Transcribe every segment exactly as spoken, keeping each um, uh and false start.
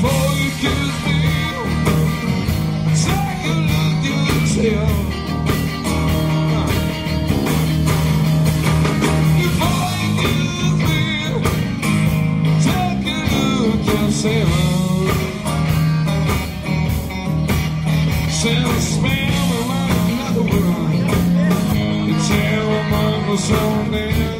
Before you kiss me, take a look at yourself. Before you kiss me, take a look at yourself. Send a spell around another world. You tell them I'm the soul there.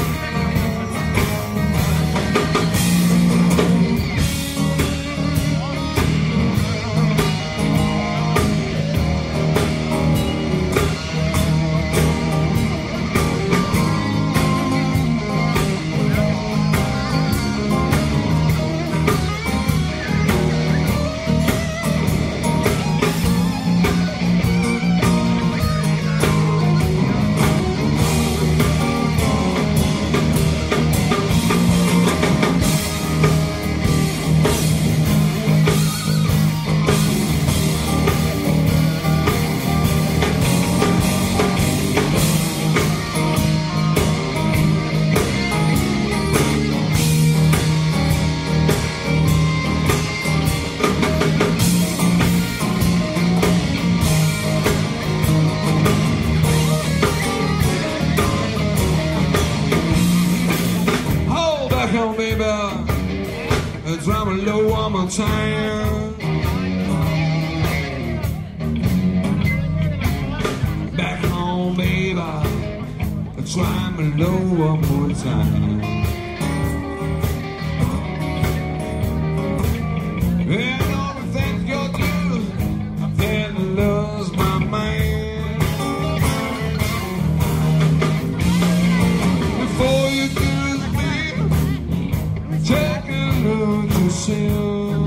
Home, baby, drop it low one more time. Back home, baby, try me low one more time. And all the things you do, then lose my mind. Before you kiss me, take a look yourself.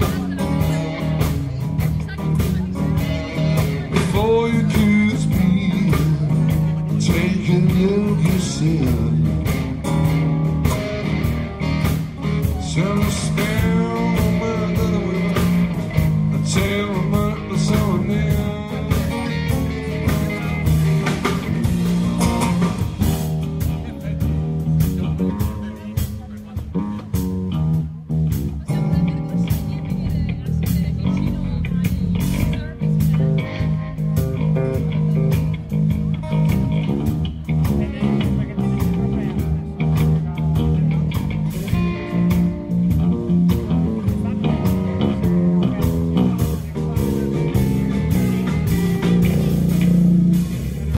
Before you kiss me, take a look yourself. So